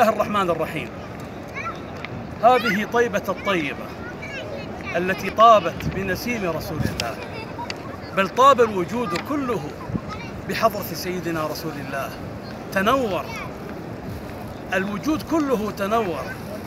الله الرحمن الرحيم. هذه طيبة الطيبة التي طابت بنسيم رسول الله، بل طاب الوجود كله بحضرة سيدنا رسول الله. تنور الوجود كله، تنور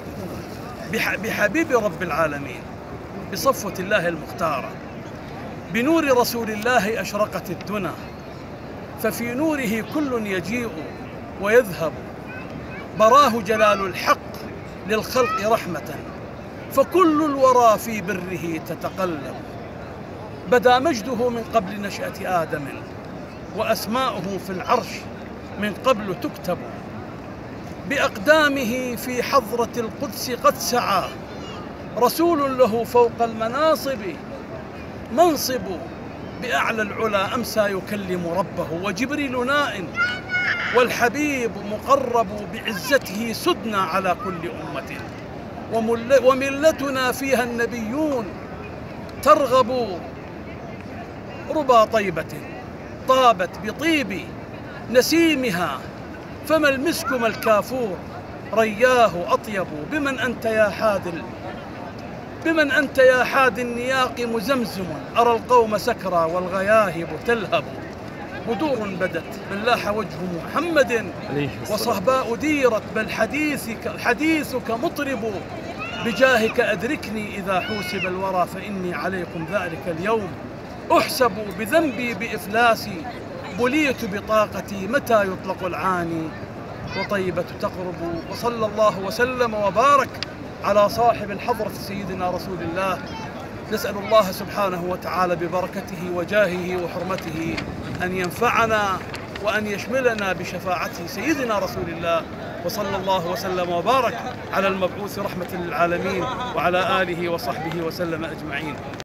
بحبيب رب العالمين، بصفوة الله المختارة. بنور رسول الله أشرقت الدنا، ففي نوره كل يجيء ويذهب. براه جلال الحق للخلق رحمة، فكل الورى في بره تتقلب. بدا مجده من قبل نشأة آدم، وأسماؤه في العرش من قبل تكتب. بأقدامه في حضرة القدس قد سعى، رسول له فوق المناصب منصب. بأعلى العلا أمسى يكلم ربه، وجبريل نائم والحبيب مقرب. بعزته سدنا على كل أمة، وملتنا فيها النبيون ترغب. ربى طيبة طابت بطيب نسيمها، فما المسك ما الكافور رياه أطيب. بمن أنت يا حاد النياق مزمزم، أرى القوم سكرى والغياهب تلهب. بدور بدت بل لاح وجه محمد، وصهباء ديرت بل حديثك مطرب. بجاهك أدركني إذا حوسب الورى، فإني عليكم ذلك اليوم أحسب. بذنبي بإفلاسي بليت بطاقتي، متى يطلق العاني وطيبة تقرب. وصلى الله وسلم وبارك على صاحب الحضرة سيدنا رسول الله. نسأل الله سبحانه وتعالى ببركته وجاهه وحرمته أن ينفعنا وأن يشملنا بشفاعته سيدنا رسول الله. وصلى الله وسلم وبارك على المبعوث رحمة للعالمين، وعلى آله وصحبه وسلم أجمعين.